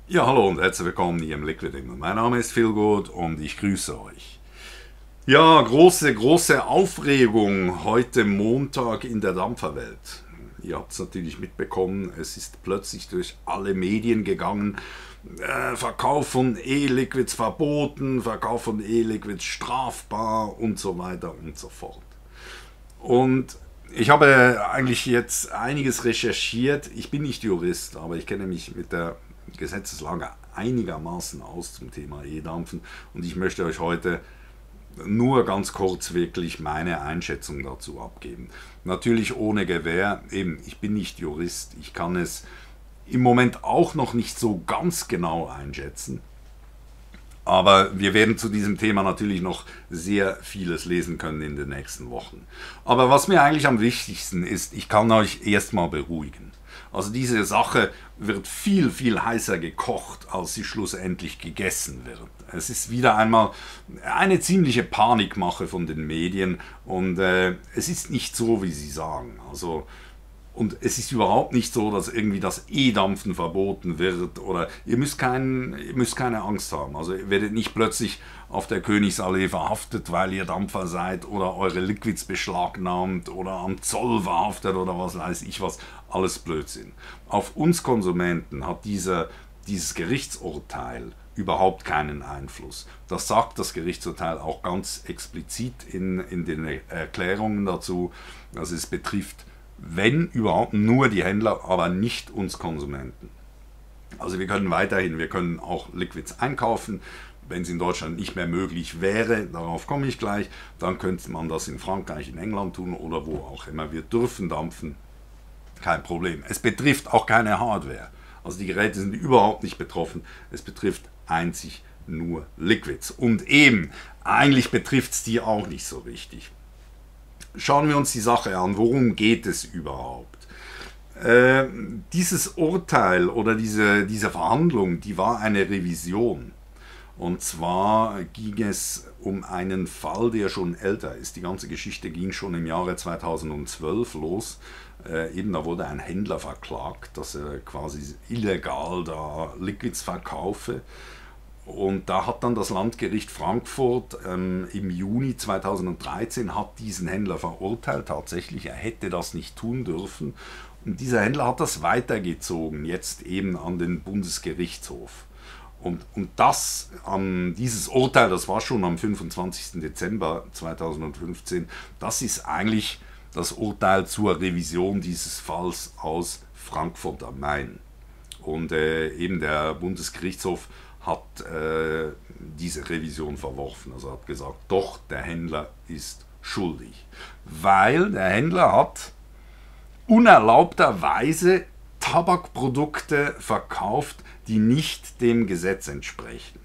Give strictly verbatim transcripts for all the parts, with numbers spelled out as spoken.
Ja, hallo und herzlich willkommen hier im Liquid Immer. Mein Name ist Feelgood und ich grüße euch. Ja, große, große Aufregung heute Montag in der Dampferwelt. Ihr habt es natürlich mitbekommen, es ist plötzlich durch alle Medien gegangen. Äh, Verkauf von E-Liquids verboten, Verkauf von E-Liquids strafbar und so weiter und so fort. Und ich habe eigentlich jetzt einiges recherchiert. Ich bin nicht Jurist, aber ich kenne mich mit der Gesetzeslage einigermaßen aus zum Thema E-Dampfen und ich möchte euch heute nur ganz kurz wirklich meine Einschätzung dazu abgeben. Natürlich ohne Gewähr, eben, ich bin nicht Jurist, ich kann es im Moment auch noch nicht so ganz genau einschätzen. Aber wir werden zu diesem Thema natürlich noch sehr vieles lesen können in den nächsten Wochen. Aber was mir eigentlich am wichtigsten ist, ich kann euch erstmal beruhigen. Also diese Sache wird viel, viel heißer gekocht, als sie schlussendlich gegessen wird. Es ist wieder einmal eine ziemliche Panikmache von den Medien und äh, es ist nicht so, wie sie sagen. Also und es ist überhaupt nicht so, dass irgendwie das E-Dampfen verboten wird oder ihr müsst, kein, ihr müsst keine Angst haben. Also ihr werdet nicht plötzlich auf der Königsallee verhaftet, weil ihr Dampfer seid oder eure Liquids beschlagnahmt oder am Zoll verhaftet oder was weiß ich was. Alles Blödsinn. Auf uns Konsumenten hat dieser, dieses Gerichtsurteil überhaupt keinen Einfluss. Das sagt das Gerichtsurteil auch ganz explizit in, in den Erklärungen dazu. Also es betrifft, wenn überhaupt, nur die Händler, aber nicht uns Konsumenten. Also wir können weiterhin, wir können auch Liquids einkaufen. Wenn es in Deutschland nicht mehr möglich wäre, darauf komme ich gleich, dann könnte man das in Frankreich, in England tun oder wo auch immer. Wir dürfen dampfen, kein Problem. Es betrifft auch keine Hardware. Also die Geräte sind überhaupt nicht betroffen. Es betrifft einzig nur Liquids. Und eben, eigentlich betrifft es die auch nicht so richtig. Schauen wir uns die Sache an. Worum geht es überhaupt? Äh, dieses Urteil oder diese, diese Verhandlung, die war eine Revision. Und zwar ging es um einen Fall, der schon älter ist. Die ganze Geschichte ging schon im Jahre zweitausendzwölf los. Äh, eben da wurde ein Händler verklagt, dass er quasi illegal da Liquids verkaufe. Und da hat dann das Landgericht Frankfurt ähm, im Juni zweitausenddreizehn hat diesen Händler verurteilt. Tatsächlich, er hätte das nicht tun dürfen. Und dieser Händler hat das weitergezogen, jetzt eben an den Bundesgerichtshof. Und, und das, ähm, dieses Urteil, das war schon am fünfundzwanzigsten Dezember zweitausendfünfzehn, das ist eigentlich das Urteil zur Revision dieses Falls aus Frankfurt am Main. Und äh, eben der Bundesgerichtshof hat äh, diese Revision verworfen. Also hat gesagt, doch, der Händler ist schuldig. Weil der Händler hat unerlaubterweise Tabakprodukte verkauft, die nicht dem Gesetz entsprechen.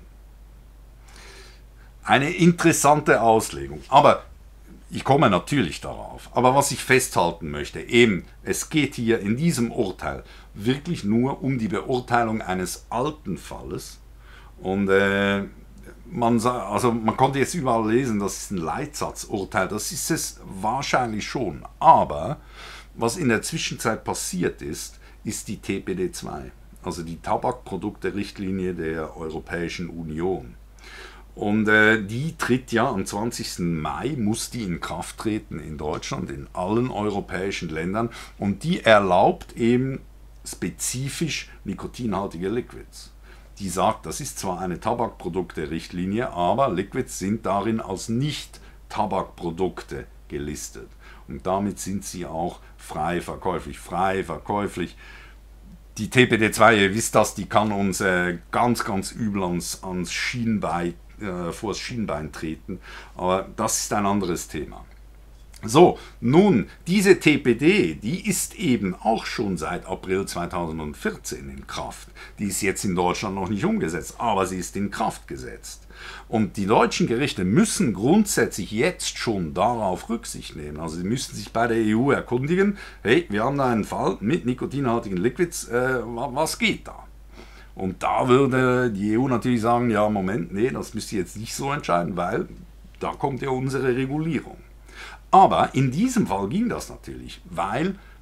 Eine interessante Auslegung. Aber ich komme natürlich darauf. Aber was ich festhalten möchte, eben, es geht hier in diesem Urteil wirklich nur um die Beurteilung eines alten Falles. Und äh, man, also man konnte jetzt überall lesen, das ist ein Leitsatzurteil. Das ist es wahrscheinlich schon. Aber was in der Zwischenzeit passiert ist, ist die T P D zwei. Also die Tabakprodukte-Richtlinie der Europäischen Union. Und äh, die tritt ja am zwanzigsten Mai, muss die in Kraft treten in Deutschland, in allen europäischen Ländern. Und die erlaubt eben spezifisch nikotinhaltige Liquids. Die sagt, das ist zwar eine Tabakprodukte-Richtlinie, aber Liquids sind darin als Nicht-Tabakprodukte gelistet. Und damit sind sie auch frei verkäuflich. Frei verkäuflich. Die T P D zwei, ihr wisst das, die kann uns äh, ganz, ganz übel ans, ans Schienbein, äh, vors Schienbein treten. Aber das ist ein anderes Thema. So, nun, diese T P D, die ist eben auch schon seit April zweitausendvierzehn in Kraft. Die ist jetzt in Deutschland noch nicht umgesetzt, aber sie ist in Kraft gesetzt. Und die deutschen Gerichte müssen grundsätzlich jetzt schon darauf Rücksicht nehmen. Also sie müssen sich bei der E U erkundigen, hey, wir haben da einen Fall mit nikotinhaltigen Liquids, äh, was geht da? Und da würde die E U natürlich sagen, ja, Moment, nee, das müsst ihr jetzt nicht so entscheiden, weil da kommt ja unsere Regulierung. Aber in diesem Fall ging das natürlich, weil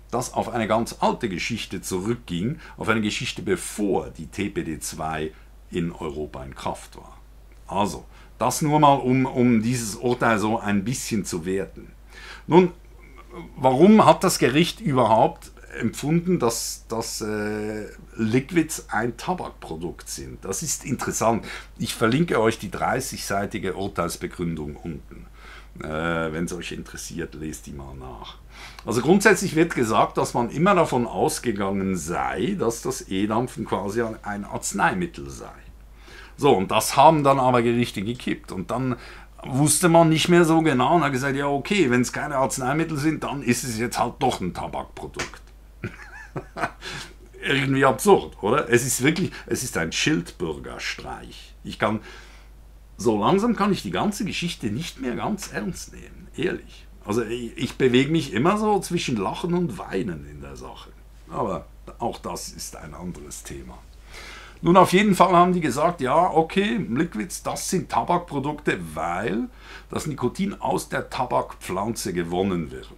das auf eine ganz alte Geschichte zurückging, auf eine Geschichte bevor die T P D zwei in Europa in Kraft war. Also, das nur mal, um, um dieses Urteil so ein bisschen zu werten. Nun, warum hat das Gericht überhaupt empfunden, dass, dass äh, Liquids ein Tabakprodukt sind? Das ist interessant. Ich verlinke euch die dreißigseitige Urteilsbegründung unten. Äh, wenn es euch interessiert, lest die mal nach. Also grundsätzlich wird gesagt, dass man immer davon ausgegangen sei, dass das E-Dampfen quasi ein Arzneimittel sei. So, und das haben dann aber Gerichte gekippt. Und dann wusste man nicht mehr so genau und hat gesagt, ja okay, wenn es keine Arzneimittel sind, dann ist es jetzt halt doch ein Tabakprodukt. Irgendwie absurd, oder? Es ist wirklich, es ist ein Schildbürgerstreich. Ich kann, so langsam kann ich die ganze Geschichte nicht mehr ganz ernst nehmen, ehrlich. Also ich, ich bewege mich immer so zwischen Lachen und Weinen in der Sache. Aber auch das ist ein anderes Thema. Nun, auf jeden Fall haben die gesagt, ja, okay, Liquids, das sind Tabakprodukte, weil das Nikotin aus der Tabakpflanze gewonnen wird.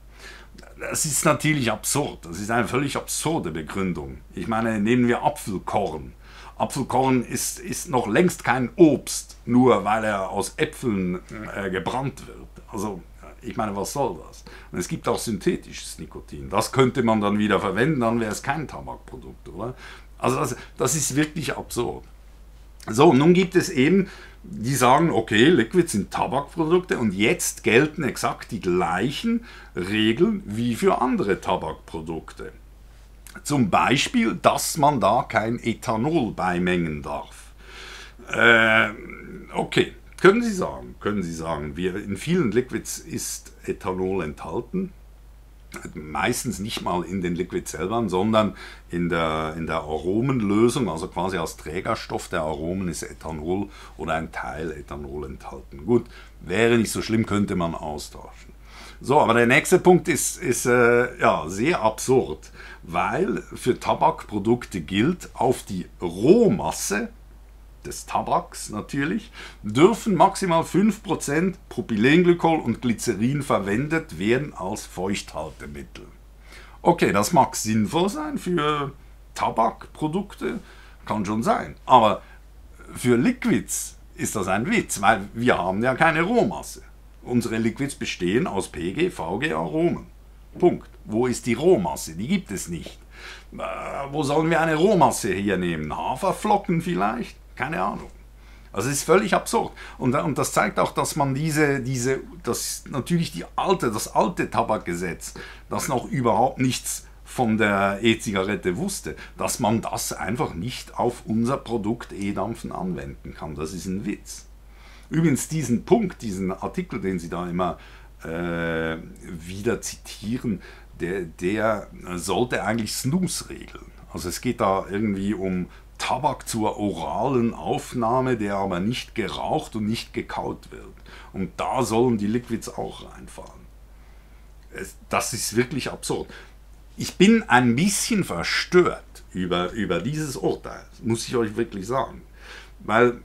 Das ist natürlich absurd, das ist eine völlig absurde Begründung. Ich meine, nehmen wir Apfelkorn. Apfelkorn ist, ist noch längst kein Obst, nur weil er aus Äpfeln äh, gebrannt wird. Also, ich meine, was soll das? Und es gibt auch synthetisches Nikotin. Das könnte man dann wieder verwenden, dann wäre es kein Tabakprodukt, oder? Also das, das ist wirklich absurd. So, nun gibt es eben, die sagen, okay, Liquids sind Tabakprodukte und jetzt gelten exakt die gleichen Regeln wie für andere Tabakprodukte. Zum Beispiel, dass man da kein Ethanol beimengen darf. Äh, okay, können Sie sagen, können Sie sagen, wir, in vielen Liquids ist Ethanol enthalten. Meistens nicht mal in den Liquids selber, sondern in der, in der Aromenlösung, also quasi als Trägerstoff der Aromen ist Ethanol oder ein Teil Ethanol enthalten. Gut, wäre nicht so schlimm, könnte man austauschen. So, aber der nächste Punkt ist, ist äh, ja, sehr absurd, weil für Tabakprodukte gilt, auf die Rohmasse des Tabaks natürlich, dürfen maximal fünf Prozent Propylenglykol und Glycerin verwendet werden als Feuchthaltemittel. Okay, das mag sinnvoll sein für Tabakprodukte, kann schon sein, aber für Liquids ist das ein Witz, weil wir haben ja keine Rohmasse. Unsere Liquids bestehen aus P G, V G-Aromen. Punkt. Wo ist die Rohmasse? Die gibt es nicht. Äh, wo sollen wir eine Rohmasse hernehmen? Haferflocken vielleicht? Keine Ahnung. Also es ist völlig absurd. Und, und das zeigt auch, dass man diese, diese das natürlich die alte, das alte Tabakgesetz, das noch überhaupt nichts von der E-Zigarette wusste, dass man das einfach nicht auf unser Produkt E-Dampfen anwenden kann. Das ist ein Witz. Übrigens diesen Punkt, diesen Artikel, den Sie da immer äh, wieder zitieren, der, der sollte eigentlich Snus regeln. Also es geht da irgendwie um Tabak zur oralen Aufnahme, der aber nicht geraucht und nicht gekaut wird. Und da sollen die Liquids auch reinfahren. Es, das ist wirklich absurd. Ich bin ein bisschen verstört über, über dieses Urteil, muss ich euch wirklich sagen. Weil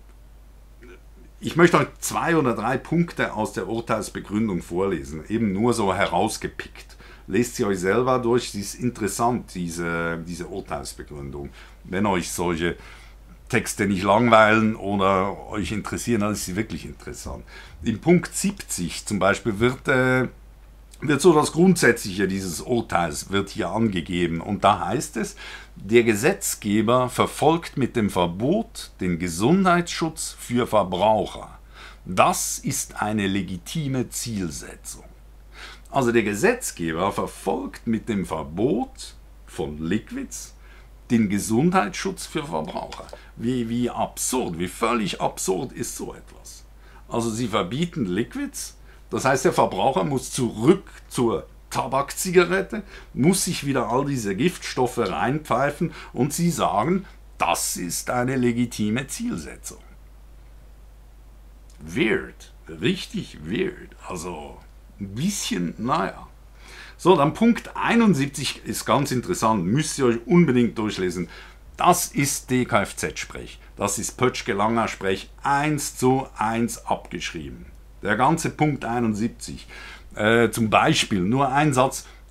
ich möchte euch zwei oder drei Punkte aus der Urteilsbegründung vorlesen, eben nur so herausgepickt. Lest sie euch selber durch, sie ist interessant, diese, diese Urteilsbegründung. Wenn euch solche Texte nicht langweilen oder euch interessieren, dann ist sie wirklich interessant. In Punkt siebzig zum Beispiel wird, äh, wird so das Grundsätzliche dieses Urteils wird hier angegeben. Und da heißt es, der Gesetzgeber verfolgt mit dem Verbot den Gesundheitsschutz für Verbraucher. Das ist eine legitime Zielsetzung. Also der Gesetzgeber verfolgt mit dem Verbot von Liquids den Gesundheitsschutz für Verbraucher. Wie, wie absurd, wie völlig absurd ist so etwas. Also sie verbieten Liquids, das heißt der Verbraucher muss zurück zur Tabakzigarette, muss sich wieder all diese Giftstoffe reinpfeifen und sie sagen, das ist eine legitime Zielsetzung. Weird, richtig weird, also ein bisschen, naja. So, dann Punkt einundsiebzig ist ganz interessant, müsst ihr euch unbedingt durchlesen. Das ist D K F Z-Sprech, das ist Pötschke-Langer-Sprech eins zu eins abgeschrieben. Der ganze Punkt einundsiebzig. Äh, zum Beispiel, nur ein Satz,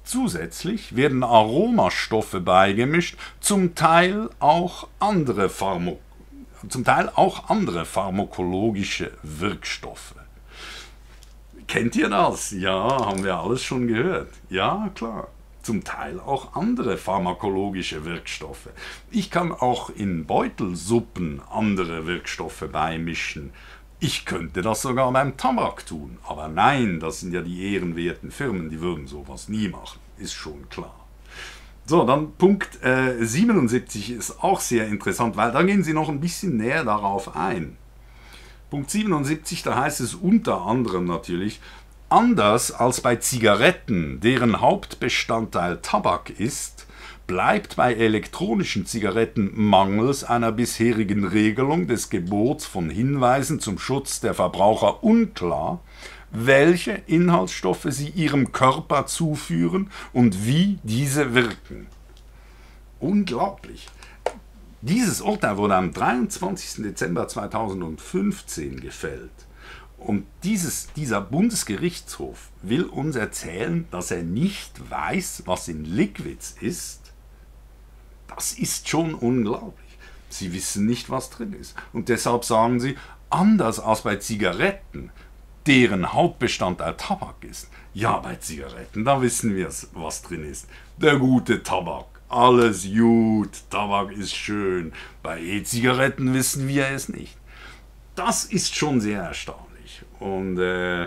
Zusätzlich werden Aromastoffe beigemischt, zum Teil auch andere, Pharma zum Teil auch andere pharmakologische Wirkstoffe. Kennt ihr das? Ja, haben wir alles schon gehört. Ja, klar. Zum Teil auch andere pharmakologische Wirkstoffe. Ich kann auch in Beutelsuppen andere Wirkstoffe beimischen. Ich könnte das sogar beim Tabak tun. Aber nein, das sind ja die ehrenwerten Firmen, die würden sowas nie machen. Ist schon klar. So, dann Punkt äh, siebenundsiebzig ist auch sehr interessant, weil da gehen sie noch ein bisschen näher darauf ein. Punkt siebenundsiebzig, da heißt es unter anderem natürlich, anders als bei Zigaretten, deren Hauptbestandteil Tabak ist, bleibt bei elektronischen Zigaretten mangels einer bisherigen Regelung des Gebots von Hinweisen zum Schutz der Verbraucher unklar, welche Inhaltsstoffe sie ihrem Körper zuführen und wie diese wirken. Unglaublich. Dieses Urteil wurde am dreiundzwanzigsten Dezember zweitausendfünfzehn gefällt. Und dieses, dieser Bundesgerichtshof will uns erzählen, dass er nicht weiß, was in Liquids ist. Das ist schon unglaublich. Sie wissen nicht, was drin ist. Und deshalb sagen sie, anders als bei Zigaretten, deren Hauptbestandteil Tabak ist. Ja, bei Zigaretten, da wissen wir, was drin ist. Der gute Tabak. Alles gut, Tabak ist schön. Bei E-Zigaretten wissen wir es nicht. Das ist schon sehr erstaunlich. Und äh,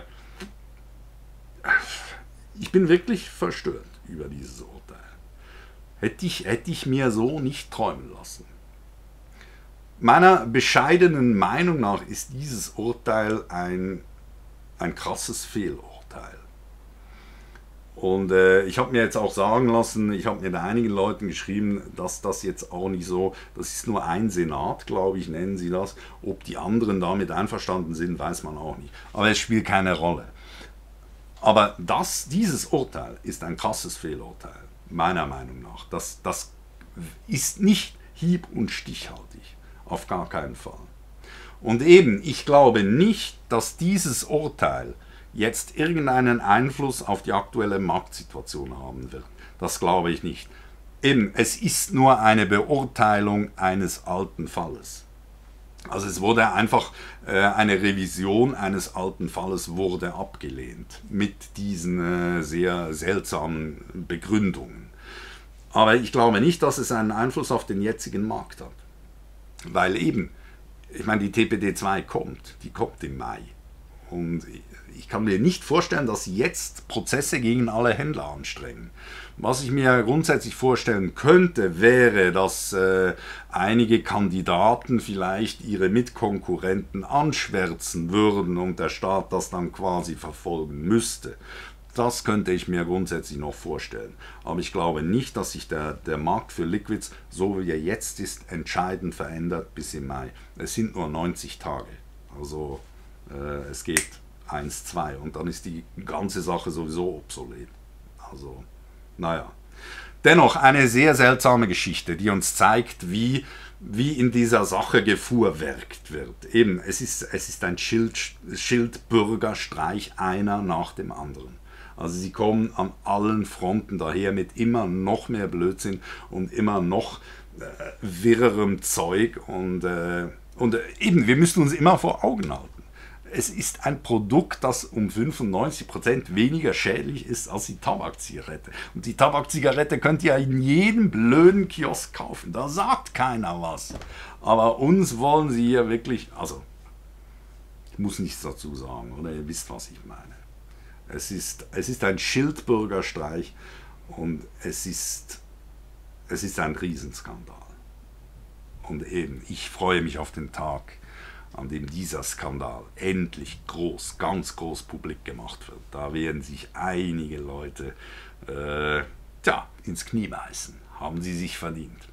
ich bin wirklich verstört über dieses Urteil. Hätte ich, hätte ich mir so nicht träumen lassen. Meiner bescheidenen Meinung nach ist dieses Urteil ein, ein krasses Fehlurteil. Und äh, ich habe mir jetzt auch sagen lassen, ich habe mit einigen Leuten geschrieben, dass das jetzt auch nicht so, das ist nur ein Senat, glaube ich, nennen sie das. Ob die anderen damit einverstanden sind, weiß man auch nicht. Aber es spielt keine Rolle. Aber das, dieses Urteil ist ein krasses Fehlurteil, meiner Meinung nach. Das, das ist nicht hieb- und stichhaltig, auf gar keinen Fall. Und eben, ich glaube nicht, dass dieses Urteil jetzt irgendeinen Einfluss auf die aktuelle Marktsituation haben wird. Das glaube ich nicht. Eben, es ist nur eine Beurteilung eines alten Falles. Also es wurde einfach, äh, eine Revision eines alten Falles wurde abgelehnt mit diesen äh, sehr seltsamen Begründungen. Aber ich glaube nicht, dass es einen Einfluss auf den jetzigen Markt hat. Weil eben, ich meine, die T P D zwei kommt, die kommt im Mai. Und ich kann mir nicht vorstellen, dass sie jetzt Prozesse gegen alle Händler anstrengen. Was ich mir grundsätzlich vorstellen könnte, wäre, dass äh, einige Kandidaten vielleicht ihre Mitkonkurrenten anschwärzen würden und der Staat das dann quasi verfolgen müsste. Das könnte ich mir grundsätzlich noch vorstellen. Aber ich glaube nicht, dass sich der, der Markt für Liquids, so wie er jetzt ist, entscheidend verändert bis im Mai. Es sind nur neunzig Tage. Also äh, es geht eins, zwei und dann ist die ganze Sache sowieso obsolet. Also, naja. Dennoch eine sehr seltsame Geschichte, die uns zeigt, wie, wie in dieser Sache gefuhrwerkt wird. Eben, es ist, es ist ein Schild, Schildbürgerstreich, einer nach dem anderen. Also sie kommen an allen Fronten daher mit immer noch mehr Blödsinn und immer noch äh, wirrerem Zeug. Und, äh, und äh, eben, wir müssen uns immer vor Augen halten. Es ist ein Produkt, das um fünfundneunzig Prozent weniger schädlich ist als die Tabakzigarette. Und die Tabakzigarette könnt ihr in jedem blöden Kiosk kaufen. Da sagt keiner was. Aber uns wollen sie hier wirklich, also ich muss nichts dazu sagen, oder ihr wisst, was ich meine. Es ist, es ist ein Schildbürgerstreich und es ist, es ist ein Riesenskandal. Und eben, ich freue mich auf den Tag, an dem dieser Skandal endlich groß, ganz groß publik gemacht wird. Da werden sich einige Leute äh, tja, ins Knie beißen. Haben sie sich verdient.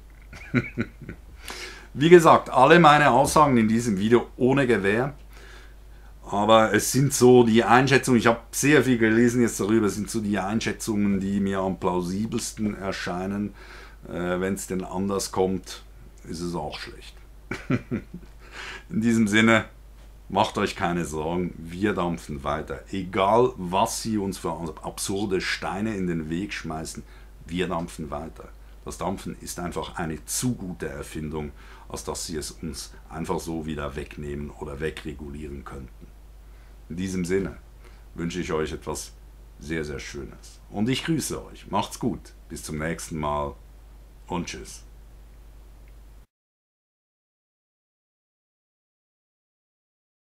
Wie gesagt, alle meine Aussagen in diesem Video ohne Gewähr. Aber es sind so die Einschätzungen, ich habe sehr viel gelesen jetzt darüber, es sind so die Einschätzungen, die mir am plausibelsten erscheinen. Äh, wenn es denn anders kommt, ist es auch schlecht. In diesem Sinne, Macht euch keine Sorgen, wir dampfen weiter. Egal, was sie uns für absurde Steine in den Weg schmeißen, wir dampfen weiter. Das Dampfen ist einfach eine zu gute Erfindung, als dass sie es uns einfach so wieder wegnehmen oder wegregulieren könnten. In diesem Sinne wünsche ich euch etwas sehr, sehr Schönes. Und ich grüße euch. Macht's gut. Bis zum nächsten Mal und tschüss.